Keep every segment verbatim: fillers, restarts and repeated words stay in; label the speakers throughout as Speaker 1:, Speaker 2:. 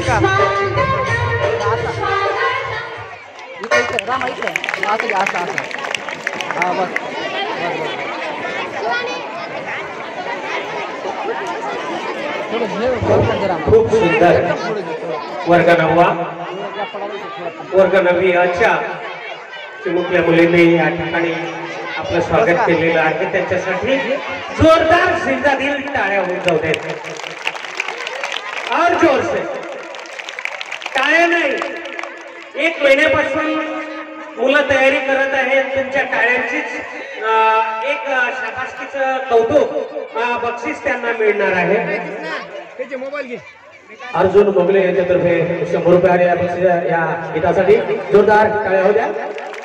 Speaker 1: का राम इकडे असं असं असं हा बस
Speaker 2: खूप सुंदर वर्ग नववा वर्ग नववी अच्छा चिमुकल्या मुलींनी या ठिकाणी आपलं स्वागत केलेलं आहे त्यांच्यासाठी जोरदार शिंगातील टाळ्या होत जाऊ देत और जोर से टाळ्या नाही एक महिन्यापासून मुलं तयारी करत आहेत तुमच्या टाळ्यांचीच एक शाबासकीचं कौतुक बक्षीस त्यांना मिळणार आहे
Speaker 1: मोबाईल घे
Speaker 2: अर्जुन मोगले यांच्यातर्फे शंभर रुपये या बक्षीस या गीतासाठी जोरदार टाळ्या होऊ द्या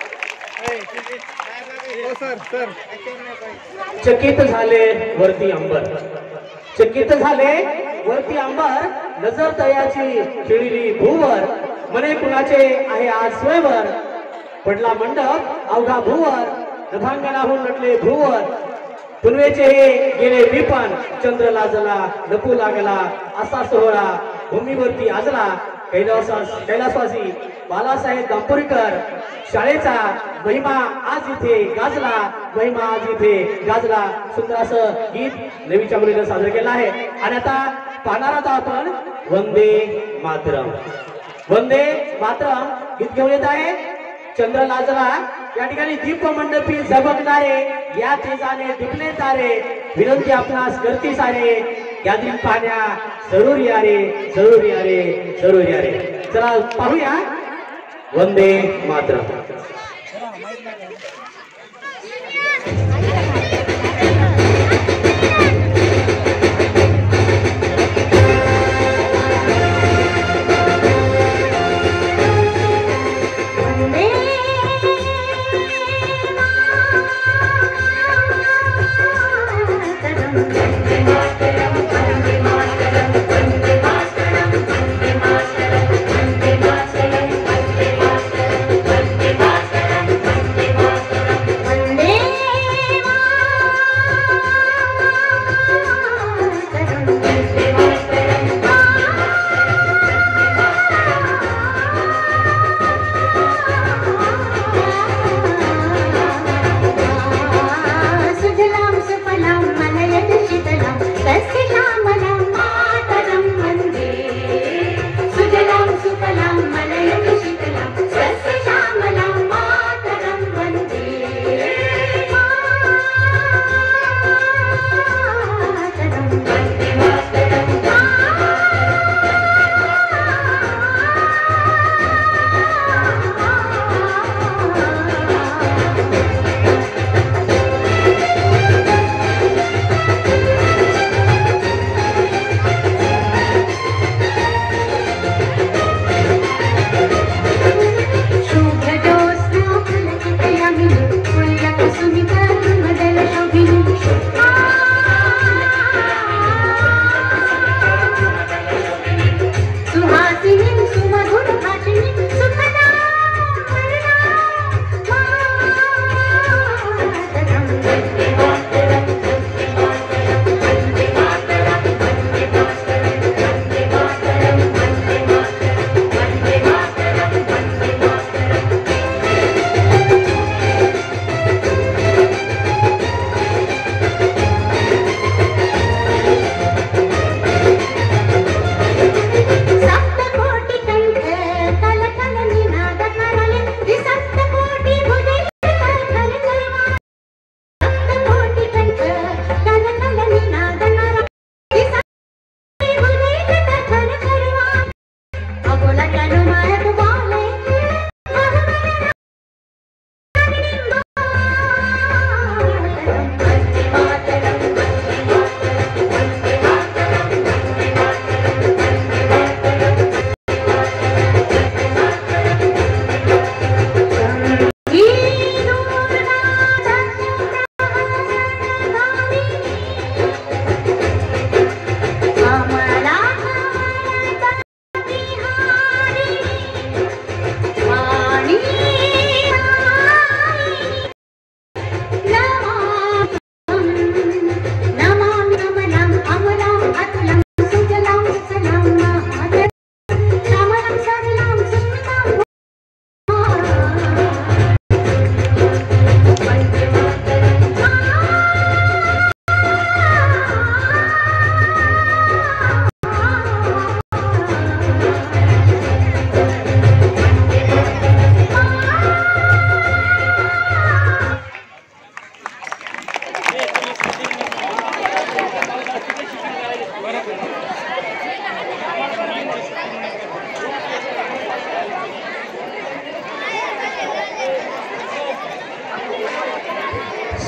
Speaker 2: चकित झाले वरती अंबर चकित झाले वरती अंबर नजर तयाची खिळली भूवर मने कुणाचे आहे आज स्वयंवर पडला मंडप अवघा भूवर नभांगणाहून नटले भूवर पुनवेचे हे गेले विपन चंद्र लाजला नकू लागला असा सोहळा भूमीवरती आजला कैलास कैलासवासी बालासाहेब दांपोरीकर शाळेचा महिमा आज इथे गाजला महिमा आज इथे गाजला सुंदर असं गीत नवीच्या मुलीनं सादर केलं आहे आणि आता पाहणार आहोत आपण वंदे मातरम वंदे मातरम गीत घेऊन येत आहे चंद्र लाजला या ठिकाणी दीप मंडपी झबकणारे या तेजाने दिपले तारे विनंती आपणास करती सारे गॅदरिंग पाहण्या जरूर या रे जरूर या रे जरूर या रे चला पाहूया वंदे मातरम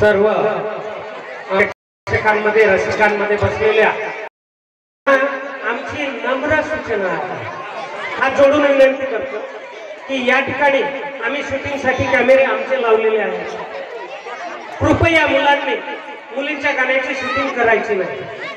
Speaker 2: सर्व प्रेक्षकांमध्ये रसिकांमध्ये बसलेल्या आमची नम्र सूचना आहे, हात जोडून विनंती करतो की या ठिकाणी आम्ही शूटिंगसाठी कॅमेरे आमचे लावलेले आहेत. कृपया मुलांनी मुलींच्या गाण्याची शूटिंग करायची नाही.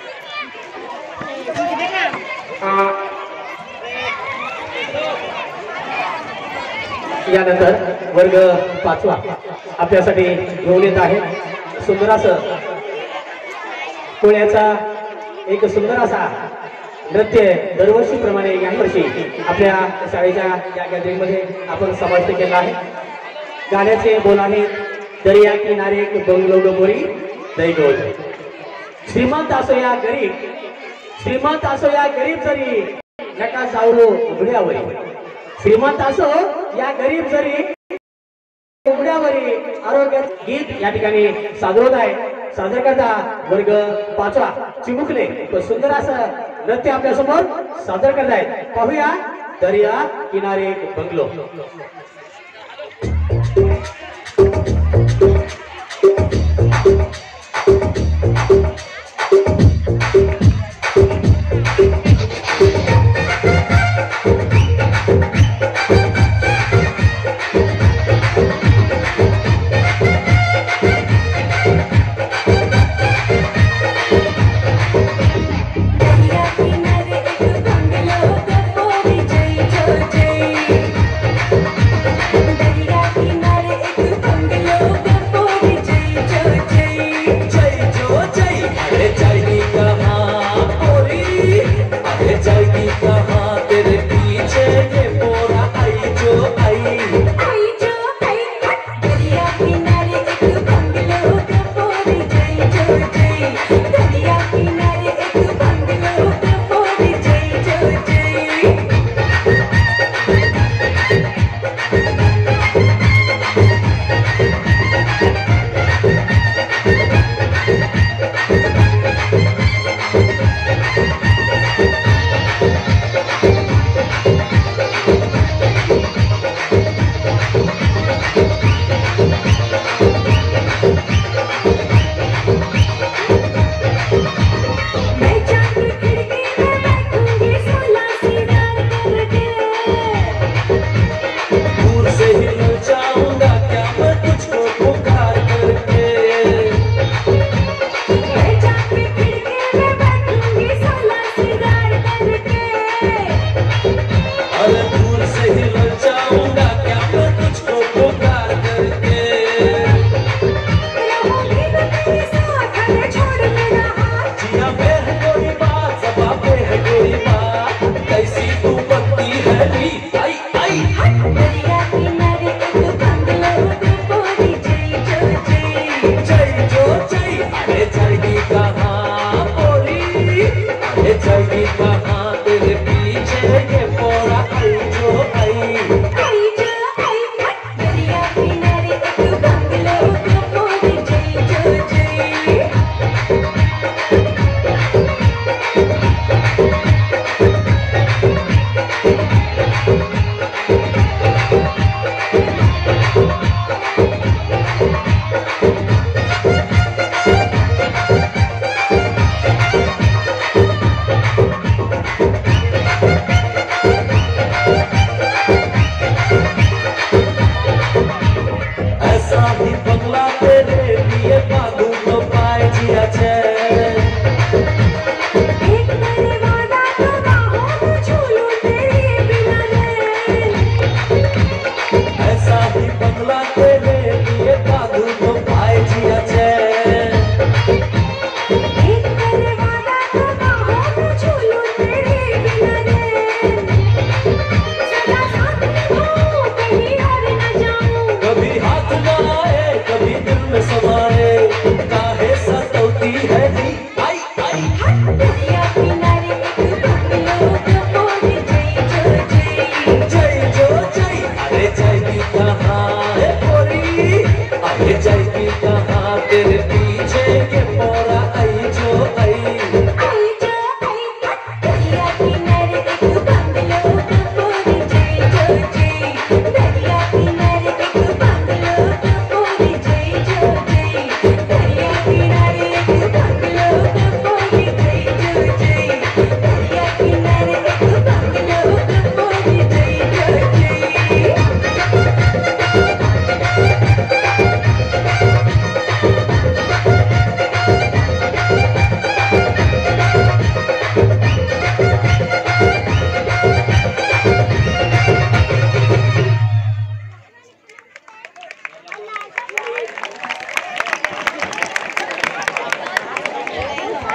Speaker 2: यानंतर वर्ग पाचवा आपल्यासाठी घेऊन येत आहे सुंदर असं कोळ्याचा एक सुंदर असा नृत्य दरवर्षीप्रमाणे यावर्षी आपल्या शाळेच्या या गॅदरिंगमध्ये आपण समाविष्ट केला आहे. गाण्याचे बोल आहे, दर्या किनारे बंगलो मोरी दैगोज. श्रीमंत असो या गरीब, श्रीमंत असो या गरीब जरी नका जाऊ उघड्यावरी. श्रीमंत असो या गरीब जरी उघड्यावरी. आरोग्य गीत या ठिकाणी सादर होत आहे. सादर करता वर्ग पाचवा चिमुकले तो सुंदर असं नृत्य आपल्या समोर सादर करतायत. पाहूया दर्या किनारे बंगलो.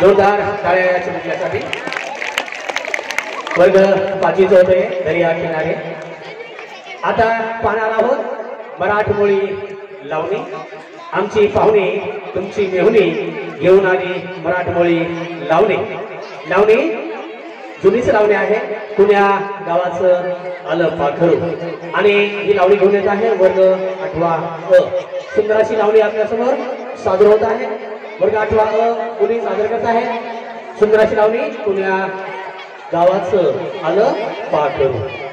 Speaker 2: जोरदार टाळ्या या चिमुकल्यासाठी. वर्ग पाचवीचं होते दर्या किनारे. आता पाहणार आहोत मराठमोळी लावणी. आमची पाहुणी तुमची मेहुणी घेऊन आली मराठमोळी लावणी. लावणी जुनीच लावणी आहे. पुण्या गावाचं आलं पाखरू आणि ही लावणी घेऊन येत आहे वर्ग आठवा अ. सुंदर अशी लावणी आपल्यासमोर सादर होत आहे. वर्ग आठवा अ कुणी सादर करत आहे सुंदर अशी लावणी पुण्या गावाचं आलं पाखरू.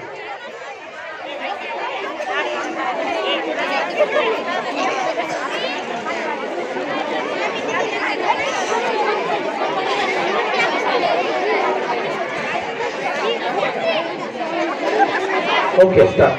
Speaker 2: Okay start.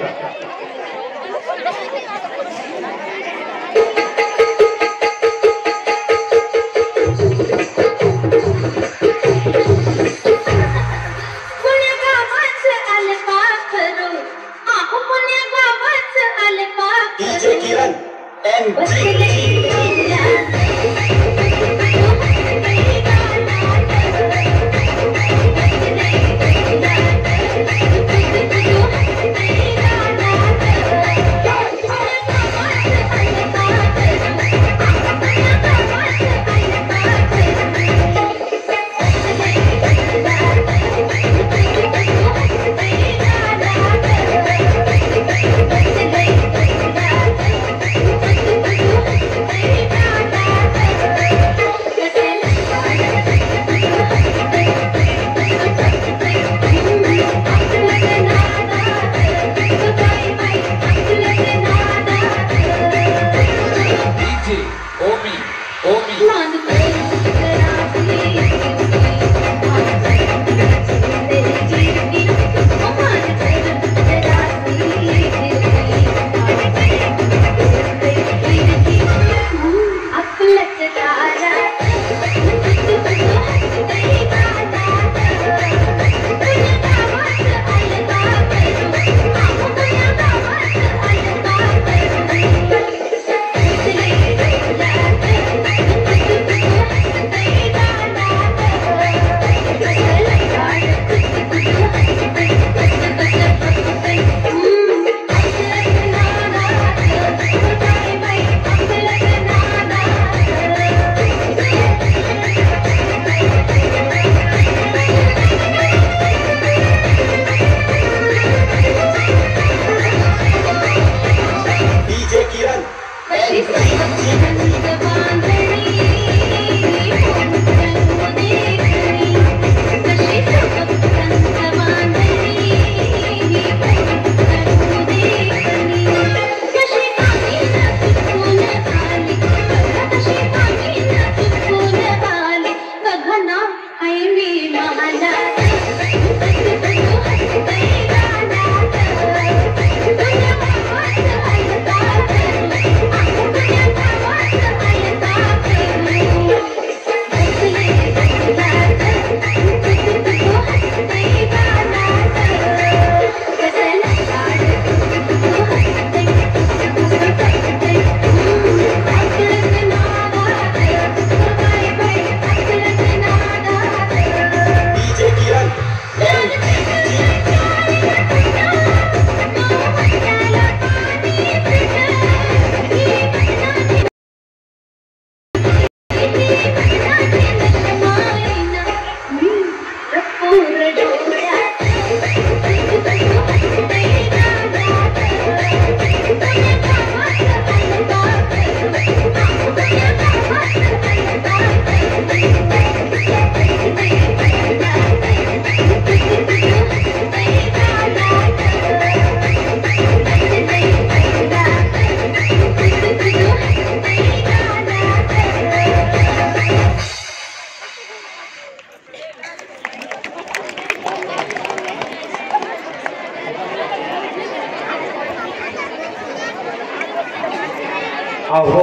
Speaker 2: अहो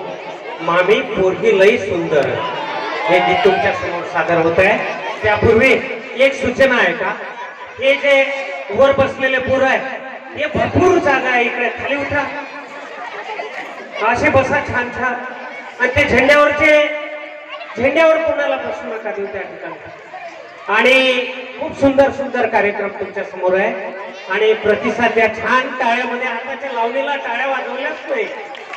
Speaker 2: मामी पोरगी लई सुंदर हे गीत तुमच्या समोर सादर होत आहे. त्यापूर्वी एक सूचना आहे का, हे जे वर बसलेले पोरं आहे हे भरपूर जागा आहे, इकडे खाली उठा, असे बसा छान छान. आणि ते झेंड्यावरचे झेंड्यावर कोणाला बसू नका देऊ त्या ठिकाणी. आणि खूप सुंदर सुंदर कार्यक्रम तुमच्या समोर आहे आणि प्रतिसाद द्या छान टाळ्यामध्ये. हाताच्या लावणीला टाळ्या वाजवल्याच नाही.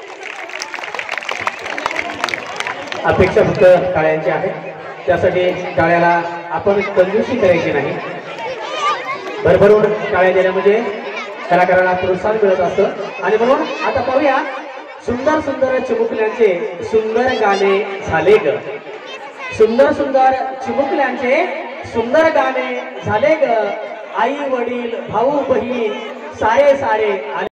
Speaker 2: अपेक्षा फक्त टाळ्यांची आहे, त्यासाठी टाळ्याला आपण कंजूसी करायची नाही. भरभरून टाळ्या दिल्या म्हणजे कलाकारांना प्रोत्साहन मिळत असतं. आणि म्हणून आता पाहूया सुंदर सुंदर चिमुकल्यांचे सुंदर गाणे झाले ग. सुंदर सुंदर चिमुकल्यांचे सुंदर गाणे झाले ग. आई वडील भाऊ बहीण सारे सारे आले.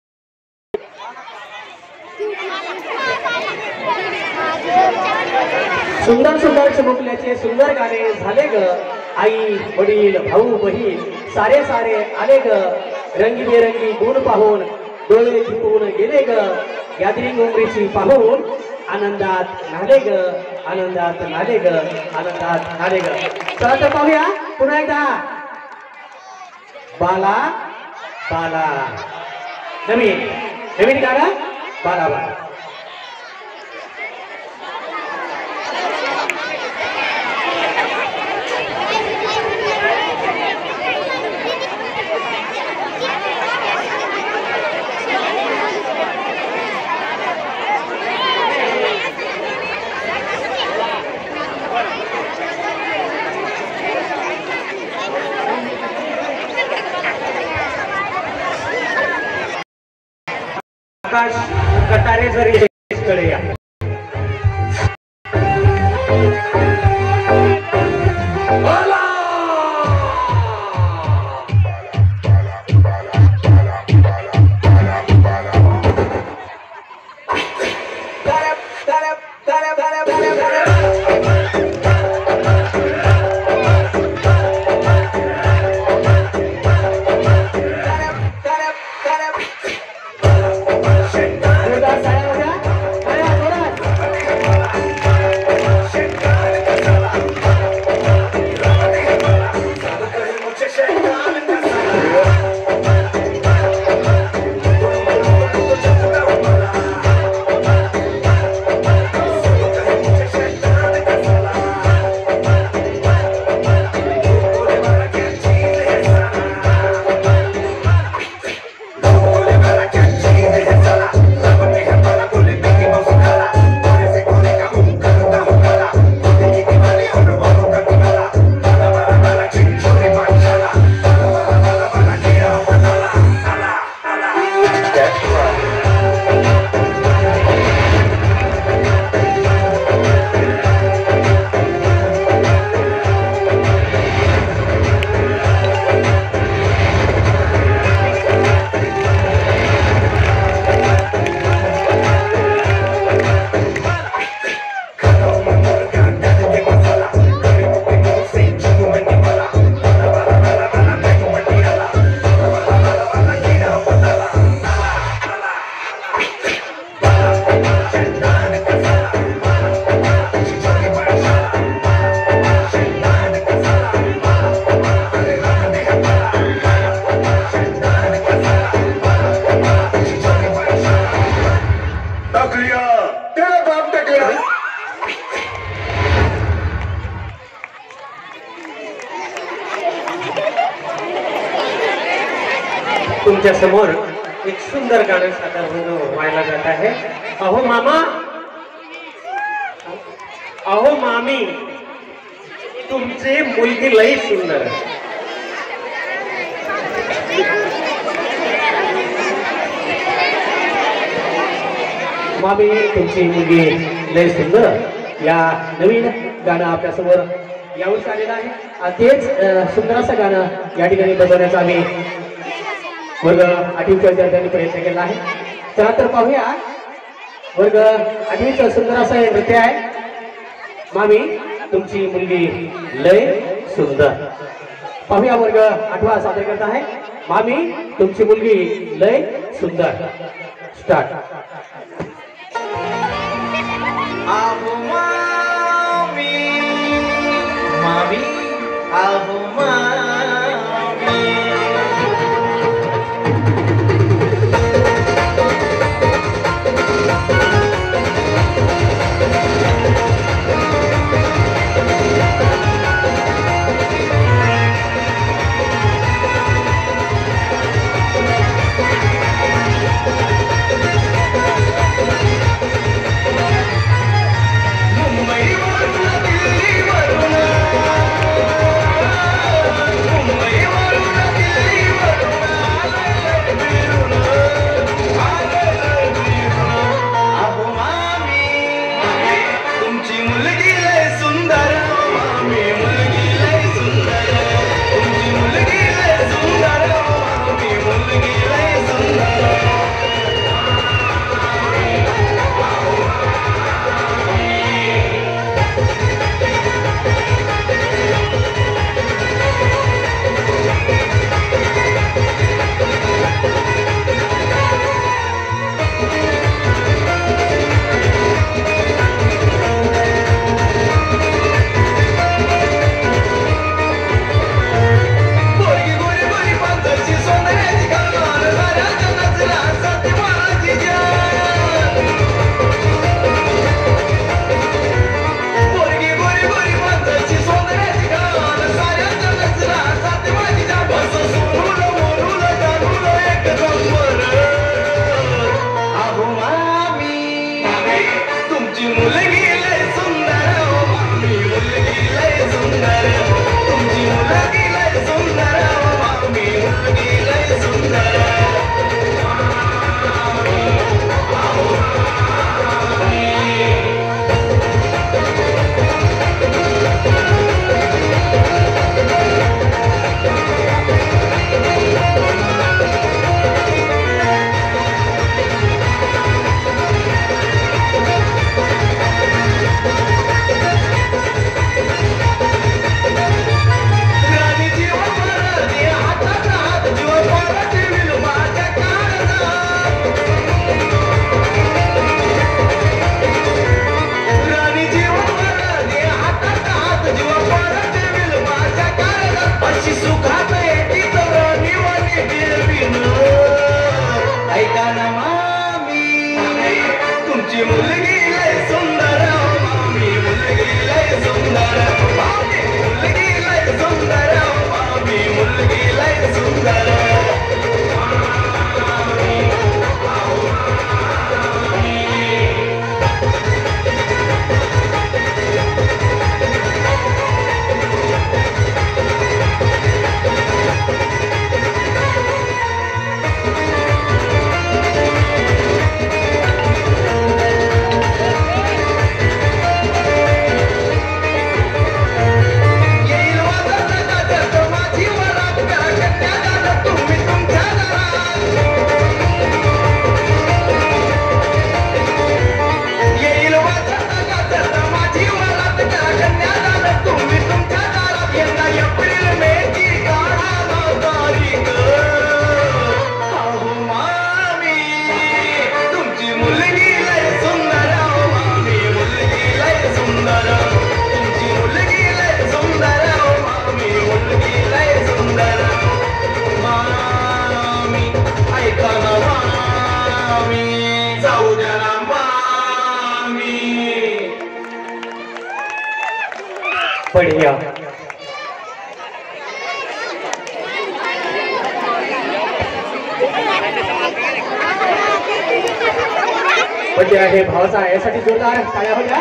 Speaker 2: सुंदर सुंदर चिमुकल्याचे सुंदर गाणे झाले ग. आई वडील भाऊ बहीण सारे सारे आले ग. रंगीबेरंगी गुण पाहून डोळे झुकून गेले ग. गॅदरिंग उमरीची पाहून आनंदात नाले ग. आनंदात नाले ग. आनंदात नाले ग. चला तर पाहूया पुन्हा एकदा. बाला बाला नवीन नवीन गाणं बाला बाला. आकाश कटारे जरी कडे या. तुमच्या समोर एक सुंदर गाणं सादर व्हायला जात आहे. अहो मामा अहो मामी तुमची मुलगी लई सुंदर आहे. मामी तुमची मुलगी लई सुंदर या नवीन गाणं आपल्या समोर यावंच आलेलं आहे. तेच सुंदर असं गाणं या ठिकाणी बजवण्याचा आम्ही वर्ग आठवीच्या विद्यार्थ्यांनी प्रयत्न केला आहे. चला तर पाहूया वर्ग आठवीचं सुंदर असं हे नृत्य आहे. मामी तुमची मुलगी लय सुंदर. पाहूया वर्ग आठवा सादर करत आहे. मामी तुमची मुलगी लय सुंदर. स्टार्ट.
Speaker 3: आहो मामी मामी आहो मामी
Speaker 2: बड्डे आहे भावाचा, यासाठी जोरदार टाळ्या होत्या.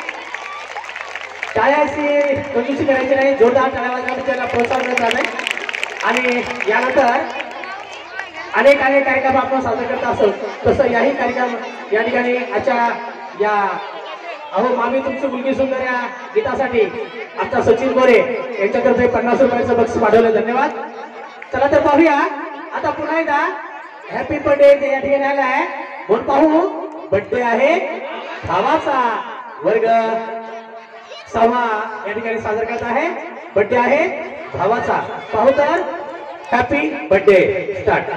Speaker 2: टाळ्याची कंजूसी करायची नाही, जोरदार टाळ्या वाजवून त्याला प्रोत्साहन मिळत आहे. आणि यानंतर अनेक अनेक कार्यक्रम आपण साजरे करत असतो, तसं याही कार्यक्रम या ठिकाणी आजच्या या अहो मामी तुमची मुलगी सुंदर या गीतासाठी आमचा सचिन गोरे यांच्यातर्फे पन्नास रुपयाचं बक्षीस पाठवलं. धन्यवाद. चला तर पाहूया आता पुन्हा एकदा हॅपी बर्थडे या ठिकाणी आला आहे म्हणून पाहू. बर्थडे आहे भावाचा, वर्ग सहा या ठिकाणी साजरा करत आहे. बर्थडे आहे भावाचा, पाहू तर हॅपी बर्थडे. स्टार्ट.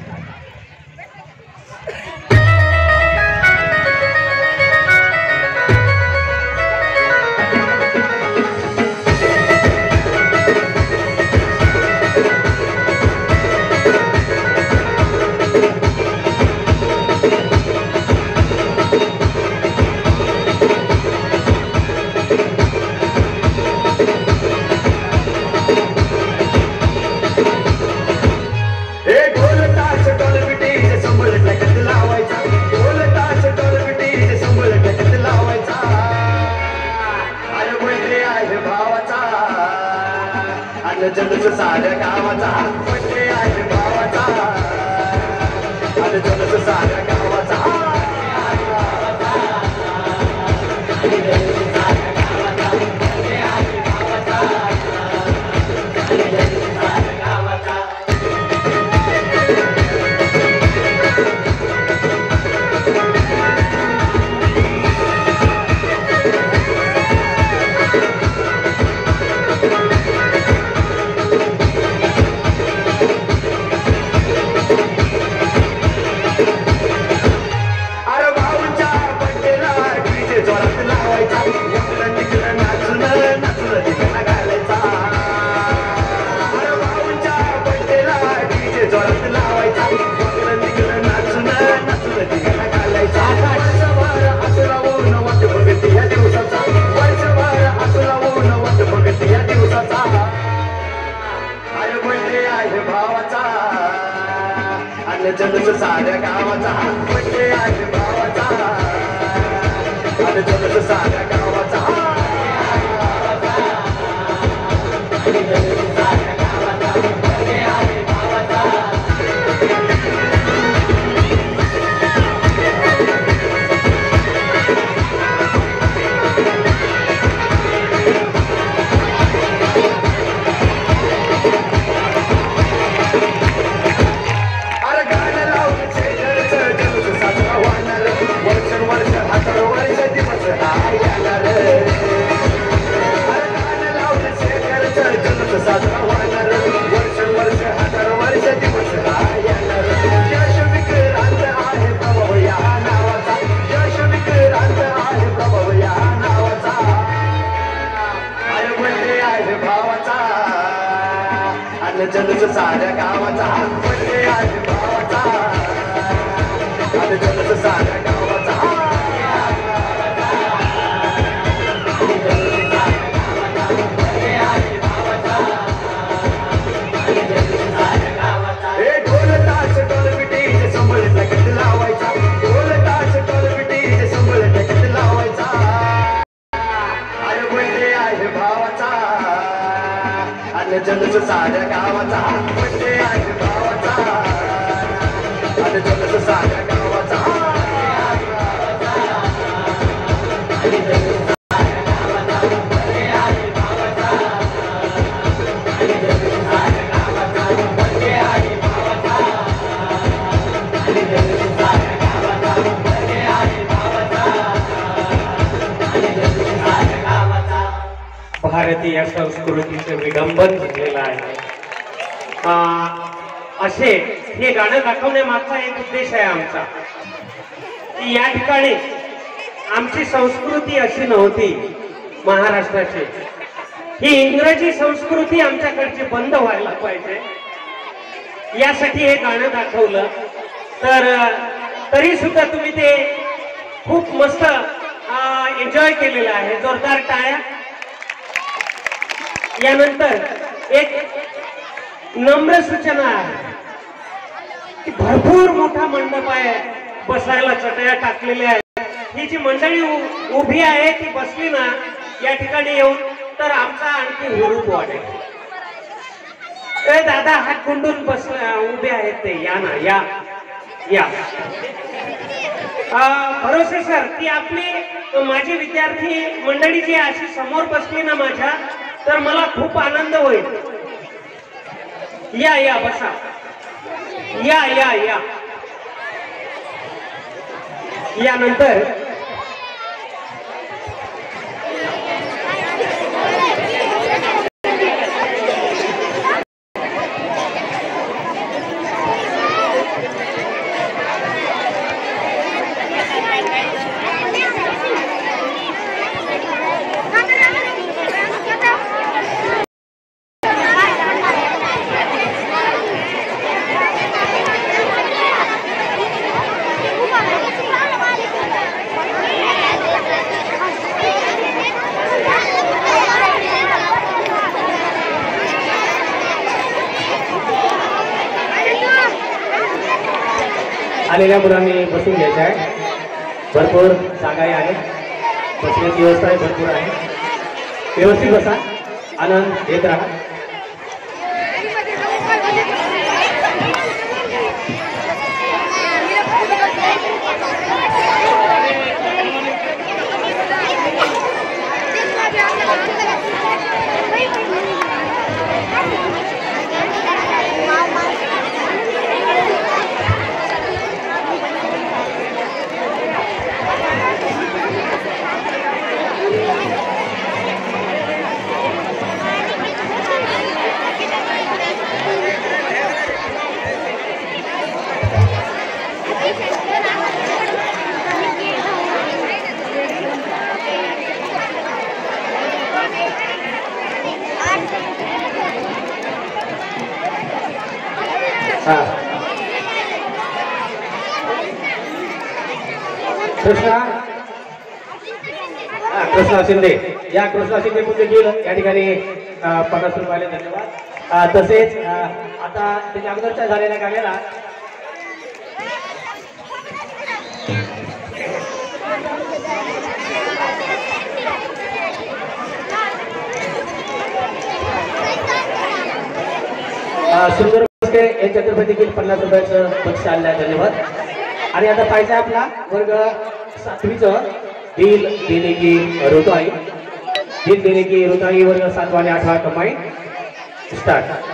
Speaker 3: साऱ्या गावाचा बड्डे आहे भावाचा, आणि जणस साऱ्या गावाचा. जणस साऱ्या गावाचा बड्डे आहे भावाचा, आणि जणस साऱ्या गावाचा. जणस साऱ्या गावाचा बड्डे आहे भावाचा, आणि जणस साऱ्या गावाचा. हे ढोल ताश ढोल बिटी संभळ टकट लावायचा, ढोल ताश ढोल बिटी संभळ टकट लावायचा. अरे बड्डे आहे भावाचा, आणि जणस साऱ्या गावाचा बड्डे आहे भावाचा, आणि जणस साऱ्या गावाचा.
Speaker 2: भारतीय संस्कृतीचे विडंबन झालेलं आहे. असे हे गाणं दाखवण्यामागचा एक उद्देश आहे आमचा, की या ठिकाणी आमची संस्कृती अशी नव्हती महाराष्ट्राची. ही इंग्रजी संस्कृती आमच्याकडची बंद व्हायला पाहिजे, यासाठी हे गाणं दाखवलं. तर तरी सुद्धा तुम्ही ते खूप मस्त एन्जॉय केलेलं आहे. जोरदार टाळ्या. यानंतर एक नम्र सूचना आहे की भरपूर मोठा मंडप आहे बसायला चटया टाकलेल्या आहेत। ही जी मंडळी उभी आहे ती बसली ना या ठिकाणी येऊन तर आमचा आणखी हुरूप वाढेल। ए दादा हात गुंडून बस उभे आहेत ते, या ना या या। भरोसे सर ती आपली माझी विद्यार्थी मंडळी जी अशी समोर बसली ना माझ्या तर मला खूप आनंद होईल। या या बसा, या या या यानंतर आलेल्या मुलांनी बसून घ्यायचं आहे। भरपूर जागाही आहे, बसण्याची व्यवस्था भरपूर आहे। व्यवस्थित बसा, आनंद घेत राहा। कृष्णा कृष्णा शिंदे, या कृष्णा शिंदे कुठे गेलं या ठिकाणी पन्नास रुपयाले धन्यवाद। तसेच आता त्याच्या अगोदरच्या झालेल्या गाण्याला सुंदर हे छत्रपती देखील पन्नास रुपयाचं बक्षीस आणलं आहे, धन्यवाद। आणि आता पाहिजे आपला वर्ग सातवीचं बिल देणे की रुताई, बिल देणे की रुताई वर्ग सातवा आणि आठवा कमाई स्टार्ट।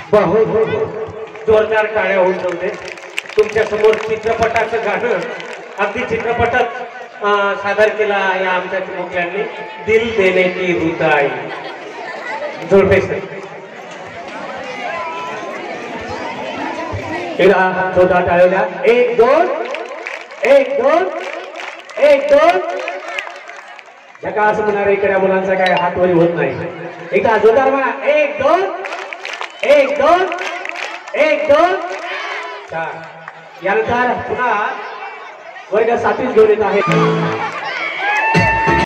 Speaker 2: बहुत जोरदार टाळ्या होऊन जाऊ दे. तुमच्या समोर चित्रपटाचं गाणं अगदी चित्रपटात सादर केला या आमच्या चिमुकल्यांनी. दिल देने की हृदय जोडपे सर. एकदा जोरदार टाळ्या द्या. एक दोन एक दोन एक दोन. जगा असं म्हणणारे इकडे मुलांचा काय हातवरी होत नाही. एकदा जोरदार म्हणा. एक दोन एक दोन एक दोन चार. यानंतर पुन्हा वर्ग सातवीस घेऊन येत आहे.